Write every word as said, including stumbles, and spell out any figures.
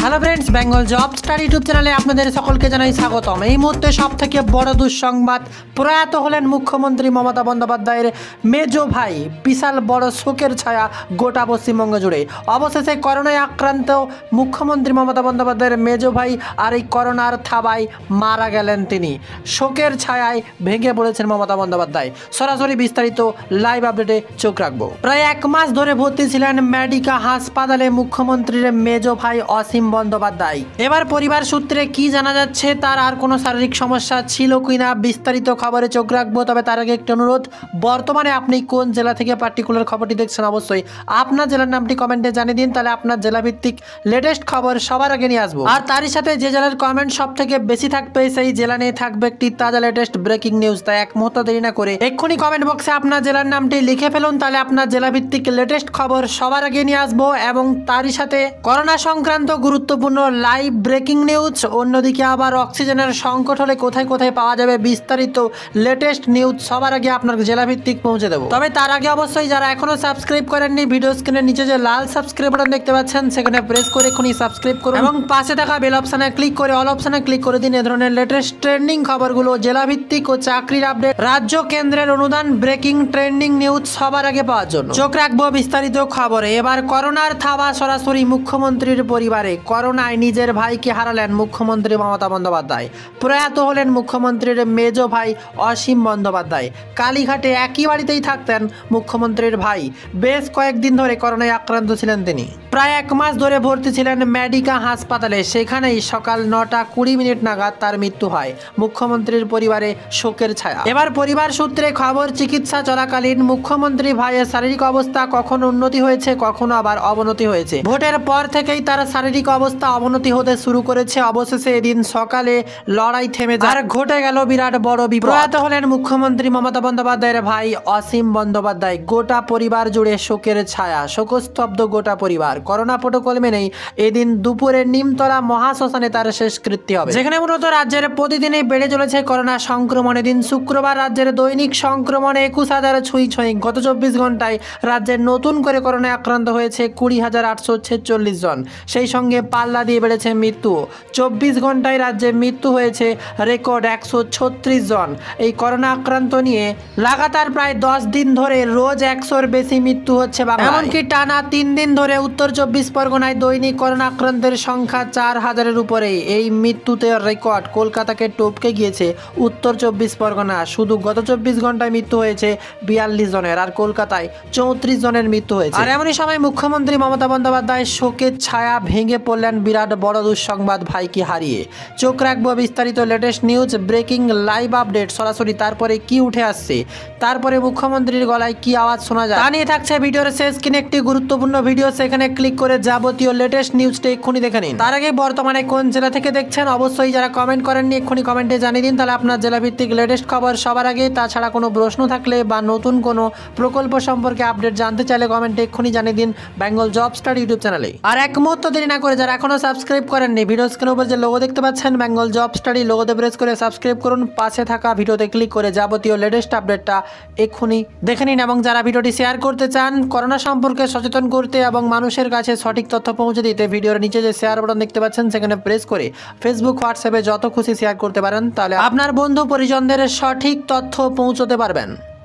Hello friends, Bengal job study YouTube চ্যানেলে আপনাদের সকলকে জানাই স্বাগতম। এই মুহূর্তে সব থেকে বড় দুঃসংবাদ, প্রয়াত হলেন মুখ্যমন্ত্রী মমতা বন্দ্যোপাধ্যায়ের মেজো ভাই। বিশাল বড় শোকের ছায়া গোটা পশ্চিমবঙ্গ জুড়ে। অবশেষে করোনায় আক্রান্ত মুখ্যমন্ত্রী মমতা বন্দ্যোপাধ্যায়ের মেজো ভাই আর এই করোনার থাবায় মারা গেলেন তিনি। শোকের ছায়ায় ভেঙে পড়েছেন মমতা বন্দ্যোপাধ্যায়। সরাসরি বিস্তারিত লাইভ আপডেটে চোখ রাখবো। প্রায় এক মাস ধরে ভর্তি ছিলেন মেডিকা হাসপাতালে মুখ্যমন্ত্রীর মেজো ভাই অসীম বন্দ্যোপাধ্যায়। এবার পরিবার সূত্রে কি জানা যাচ্ছে, তার আর কোনো শারীরিক সমস্যা ছিল কিনা, বিস্তারিত খবরে চোখ রাখবো। তবে তার আগে একটি অনুরোধ, বর্তমানে আপনি কোন জেলা থেকে পার্টিকুলার খবরটি দেখছেন অবশ্যই আপনার জেলার নামটি কমেন্টে জানিয়ে দিন, তাহলে আপনার জেলা ভিত্তিক লেটেস্ট খবর সবার আগে নিয়ে আসবো। আর তারই সাথে যে জেলার কমেন্ট সব থেকে বেশি থাকবে সেই জেলা নিয়ে থাকবে একটি তাজা লেটেস্ট ব্রেকিং নিউজ। তাই এক মুহূর্ত দেরি না করে এক্ষুনি কমেন্ট বক্সে আপনার জেলার নামটি লিখে ফেলুন, তাহলে আপনার জেলা ভিত্তিক লেটেস্ট খবর সবার আগে নিয়ে আসবো। এবং তারই সাথে করোনা সংক্রান্ত গুরুত্বপূর্ণ লাইভ ব্রেকিং নিউজ, অন্যদিকে আবার অক্সিজেনের সংকট হলে কোথায় কোথায় পাওয়া যাবে বিস্তারিত লেটেস্ট নিউজ সবার আগে আপনার জেলা ভিত্তিক পৌঁছে দেবো। তবে তার আগে অবশ্যই যারা এখনো সাবস্ক্রাইব করেননি, ভিডিও স্ক্রিনের নিচে যে লাল সাবস্ক্রাইব বাটন দেখতে পাচ্ছেন সেখানে প্রেস করে এখনই সাবস্ক্রাইব করুন এবং পাশে থাকা বেল অপশনে ক্লিক করে অল অপশনে ক্লিক করে দিন। এ ধরনের লেটেস্ট ট্রেন্ডিং খবরগুলো, জেলা ভিত্তিক ও চাকরির আপডেট, রাজ্য কেন্দ্রের অনুদান, ব্রেকিং ট্রেন্ডিং নিউজ সবার আগে পাওয়ার জন্য চোখ রাখবো বিস্তারিত খবরে। এবার করোনার থাবা সরাসরি মুখ্যমন্ত্রীর পরিবারে। করোনায় নিজের ভাইকে হারালেন মুখ্যমন্ত্রী মমতা বন্দ্যোপাধ্যায়। প্রয়াত হলেন মুখ্যমন্ত্রীর মেজো ভাই অসীম বন্দ্যোপাধ্যায়। কালীঘাটে একই বাড়িতেই থাকতেন মুখ্যমন্ত্রীর ভাই। বেশ কয়েকদিন ধরে করোনায় আক্রান্ত ছিলেন তিনি। প্রায় এক মাস ধরে ভর্তি ছিলেন মেডিকা হাসপাতালে। সেখানেই সকাল নটা কুড়ি মিনিট নাগাদ তার মৃত্যু হয়। মুখ্যমন্ত্রীর পরিবারে শোকের ছায়া। এবার পরিবার সূত্রে খবর, চিকিৎসা চলাকালীন মুখ্যমন্ত্রী ভাইয়ের শারীরিক অবস্থা কখনো উন্নতি হয়েছে, কখনো আবার অবনতি হয়েছে। ভোটের পর থেকেই তার শারীরিক অবস্থা অবনতি হতে শুরু করেছে। অবশেষে এদিন সকালে লড়াই থেমে যায় আর ঘটে গেল বিরাট বড় বিপদ। প্রয়াত হলেন মুখ্যমন্ত্রী মমতা বন্দ্যোপাধ্যায়ের ভাই অসীম বন্দ্যোপাধ্যায়। গোটা পরিবার জুড়ে শোকের ছায়া, শোকস্তব্ধ গোটা পরিবার। করোনা প্রোটোকল মেনেই এদিন দুপুরে নিমতলা মহাশ্মশানে তার শেষকৃত্য হবে, যেখানে মূলত রাজ্যের প্রতিদিনই বেড়ে চলেছে করোনা সংক্রমণ। এদিন শুক্রবার রাজ্যের দৈনিক সংক্রমণে একুশ হাজার ছুঁই ছুঁই। গত চব্বিশ ঘন্টায় রাজ্যে নতুন করে করোনায় আক্রান্ত হয়েছে কুড়ি হাজার আটশো ছেচল্লিশ জন। সেই সঙ্গে পাল্লা দিয়ে বেড়েছে মৃত্যু। চব্বিশ ঘন্টায় রাজ্যে মৃত্যু হয়েছে রেকর্ড একশো ছত্রিশ জন। এই করোনা আক্রান্ত নিয়ে লাগাতার প্রায় দশ দিন ধরে রোজ একশোর বেশি মৃত্যু হচ্ছে বাংলায়। এমনকি টানা তিন দিন ধরে উত্তর চব্বিশ পরগনায় দৈনিক করোনা আক্রান্তের সংখ্যা চার হাজারের উপরে। এই মৃত্যুতে রেকর্ড কলকাতাকে টপকে গিয়েছে উত্তর চব্বিশ পরগনা। শুধু গত চব্বিশ ঘন্টায় মৃত্যু হয়েছে বিয়াল্লিশ জনের, আর কলকাতায় চৌত্রিশ জনের মৃত্যু হয়েছে। আর এমনই সময় মুখ্যমন্ত্রী মমতা বন্দ্যোপাধ্যায় শোকের ছায়া ভেঙে পড়লেন বিরাট বড় দুঃসংবাদ ভাইকে হারিয়ে। চোখ রাখবো বিস্তারিত latest news, breaking live update সরাসরি। তারপরে কি উঠে আসছে, তারপরে মুখ্যমন্ত্রীর গলায় কি আওয়াজ শোনা যায়, তা নিয়ে থাকছে ভিডিওর শেষ কিনে একটি গুরুত্বপূর্ণ ভিডিও। সেখানে ক্লিক করে যাবতীয় লেটেস্ট নিউজটা এক্ষুনি দেখে নিন। তার আগে বর্তমানে কোন জেলা থেকে দেখছেন অবশ্যই যারা কমেন্ট করেননি এক্ষুনি কমেন্টে জানিয়ে দিন, তাহলে আপনার জেলা ভিত্তিক লেটেস্ট খবর সবার আগে। তাছাড়া কোনো প্রশ্ন থাকলে বা নতুন কোনো প্রকল্প সম্পর্কে আপডেট জানতে চাইলে কমেন্টে এক্ষুনি জানিয়ে দিন বেঙ্গল জব স্টাডি ইউটিউব চ্যানেলে। আর এক মুহূর্ত দেরি না করে যারা এখনো সাবস্ক্রাইব করেননি, ভিডিও স্ক্রিনের উপর যে লোগো দেখতে পাচ্ছেন বেঙ্গল জব স্টাডি, লোগোতে প্রেস করে সাবস্ক্রাইব করুন। পাশে থাকা ভিডিওতে ক্লিক করে যাবতীয় লেটেস্ট আপডেটটা এক্ষুনি দেখে নিন। এবং যারা ভিডিওটি শেয়ার করতে চান করোনা সম্পর্কে সচেতন করতে এবং মানুষের কাছে সঠিক তথ্য পৌঁছে দিতে, ভিডিওর নিচে যে শেয়ার বাটন দেখতে পাচ্ছেন সেখানে প্রেস করে ফেসবুক, হোয়াটসঅ্যাপে যত খুশি শেয়ার করতে পারেন, তাহলে আপনার বন্ধু পরিজনদের সঠিক তথ্য পৌঁছতে পারবেন।